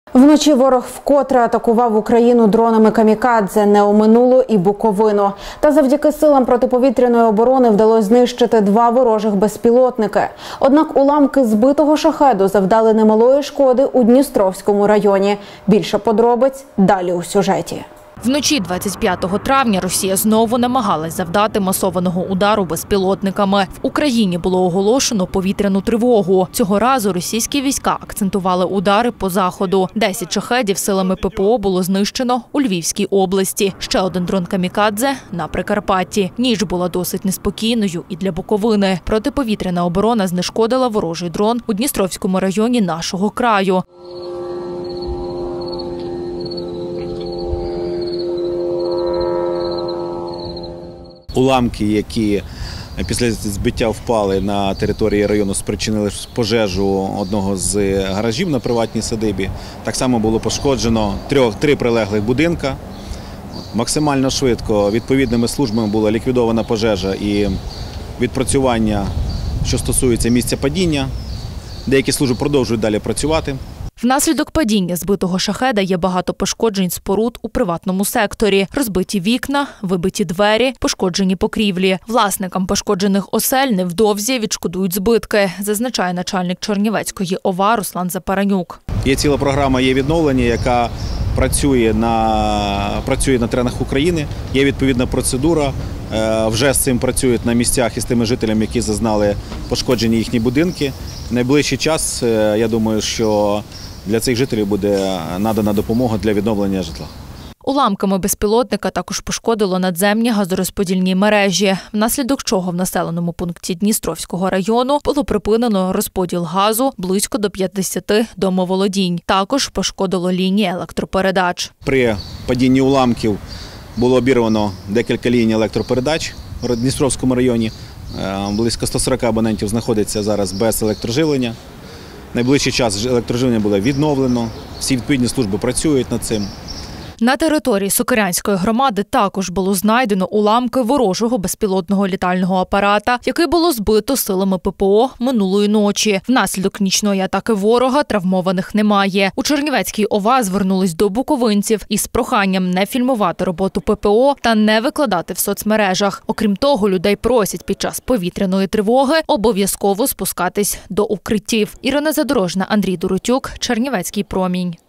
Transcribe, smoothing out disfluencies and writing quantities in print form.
Вночі ворог вкотре атакував Україну дронами камікадзе, не оминуло і Буковину. Та завдяки силам протиповітряної оборони вдалося знищити 2 ворожих безпілотники. Однак уламки збитого шахеду завдали немалої шкоди у Дністровському районі. Більше подробиць далі у сюжеті. Вночі 25 травня Росія знову намагалась завдати масованого удару безпілотниками. В Україні було оголошено повітряну тривогу. Цього разу російські війська акцентували удари по заходу. 10 шахедів силами ППО було знищено у Львівській області. Ще один дрон камікадзе на Прикарпатті. Ніч була досить неспокійною і для Буковини. Протиповітряна оборона знешкодила ворожий дрон у Дністровському районі нашого краю. Уламки, які після збиття впали на території району, спричинили пожежу одного з гаражів на приватній садибі. Так само було пошкоджено 3 прилеглих будинка. Максимально швидко відповідними службами була ліквідована пожежа і відпрацювання, що стосується місця падіння. Деякі служби продовжують далі працювати. Внаслідок падіння збитого шахеда є багато пошкоджень споруд у приватному секторі. Розбиті вікна, вибиті двері, пошкоджені покрівлі. Власникам пошкоджених осель невдовзі відшкодують збитки, зазначає начальник Чернівецької ОВА Руслан Запаранюк. Є ціла програма «Є відновлення», яка працює на теренах України. Є відповідна процедура. Вже з цим працюють на місцях із тими жителями, які зазнали пошкоджені їхні будинки. В найближчий час, я думаю, що для цих жителів буде надана допомога для відновлення житла. Уламками безпілотника також пошкодило надземні газорозподільні мережі, внаслідок чого в населеному пункті Дністровського району було припинено розподіл газу близько до 50 домоволодінь. Також пошкодило лінії електропередач. При падінні уламків було обірвано декілька ліній електропередач в Дністровському районі. Близько 140 абонентів знаходиться зараз без електроживлення. Найближчий час електроживлення буде відновлено, всі відповідні служби працюють над цим. На території Сокирянської громади також було знайдено уламки ворожого безпілотного літального апарата, який було збито силами ППО минулої ночі. Внаслідок нічної атаки ворога травмованих немає. У Чернівецькій ОВА звернулись до буковинців із проханням не фільмувати роботу ППО та не викладати в соцмережах. Окрім того, людей просять під час повітряної тривоги обов'язково спускатись до укриттів. Ірина Задорожна, Андрій Дурутюк, Чернівецький промінь.